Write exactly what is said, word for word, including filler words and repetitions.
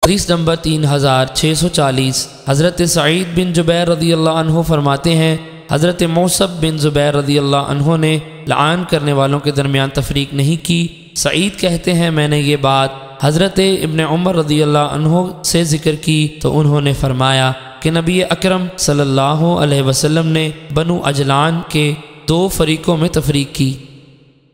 हदीस नंबर तीन हज़ार छः सौ चालीस। हज़रत सईद बिन जुबैर रज़ी अल्लाह अन्हु फरमाते हैं, हज़रत मौसब बिन जुबैर रज़ी अल्लाह अन्हु ने लान करने वालों के दरमियान तफरीक नहीं की। सईद कहते हैं, मैंने ये बात हज़रत इब्न उमर रज़ी अल्लाह अन्हु से ज़िक्र की तो उन्होंने फरमाया कि नबी अकरम सल्लल्लाहु अलैहि वसल्लम ने बनु अजलान के दो फरीक़ों में तफरीक की।